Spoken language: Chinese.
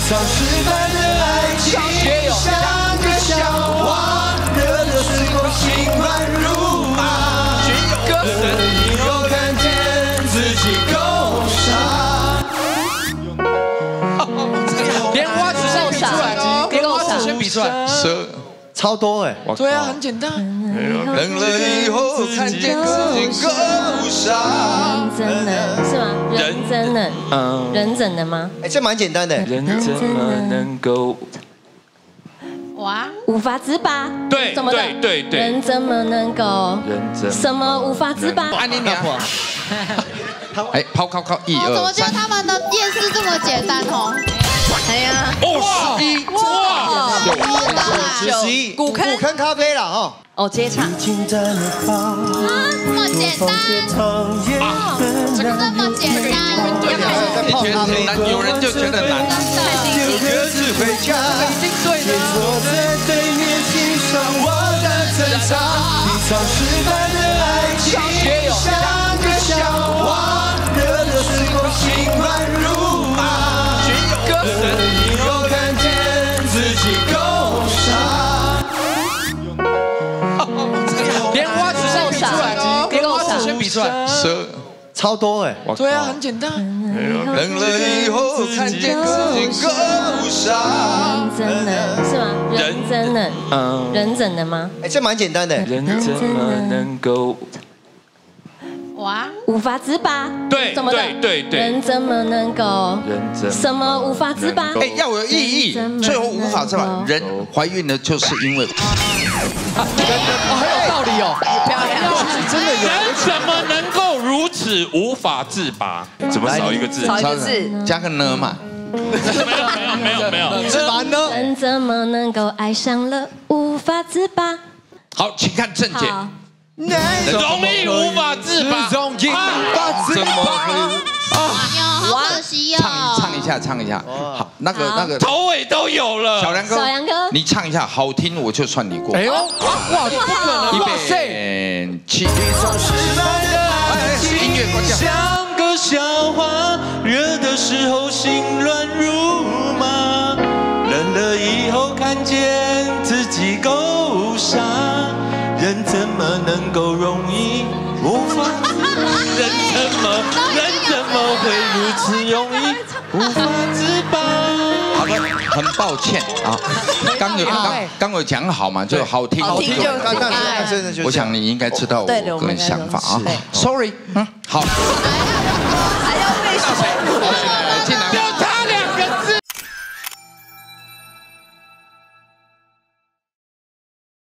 丧失般的爱情，像个笑话，热的时候心乱如麻，冷了以后看见自己够傻。 连花子先比出来哦，连花子先比出来。 超多哎！ 对啊，很简单。 冷了以后看见自己够傻。 人怎能是吗？人怎能？人怎能吗？ 哎，这蛮简单的。 人怎么能够？ 哇，无法自拔。 对， 怎么的？ 对。 人怎么能够？什么无法自拔？ 安妮娘。 哎，抛靠靠，1、2、3。 怎么觉得他们的夜市这么简单哦？哎呀 ，11，哇 ，11，古坑咖啡了哈。 哦，直接唱。 这么简单，这么简单， 有人就觉得难， 就各自回家。你坐在对面欣赏我的挣扎，你丧失般的爱情，像个笑话，热的时候心乱如麻。冷了以后看见自己够傻。 连花子先比出来哦，连花子先比出来。 超多哎！ 对啊，很简单。 冷了以后看见自己够傻。 人怎能是吗？人怎能？人怎能吗？ 哎，这蛮简单的。 人怎么能够？ 哇， 无法自拔。 对， 怎么的？ 对。 人怎么能够？什么无法自拔？ 哎，要有意义，最后无法自拔。人怀孕了就是因为。 很有道理哦，漂亮， 真的有。 人怎么能够如此无法自拔？怎么少一个字？ 少一个字， 加个呢嘛。 没有。 自拔呢？ 人怎么能够爱上了无法自拔？ 好，请看正解。 容易无法自拔， 容易无法自拔。 好可惜哦。 唱一下。好，那个头尾都有了。 小梁哥，你唱一下，好听我就算你过。 哎呦，哇，不可能！哇塞 ，7。音乐关掉。 像个笑话，热的时候心乱如麻，冷了以后看见自己够傻。人怎么能够容易无法自拔？人怎么会如此容易无法自拔？ 好的，很抱歉啊，刚有讲好嘛，就好听。 好听就真的就。 我想你应该知道我个人想法啊。Sorry，好。 还要被说。 进来。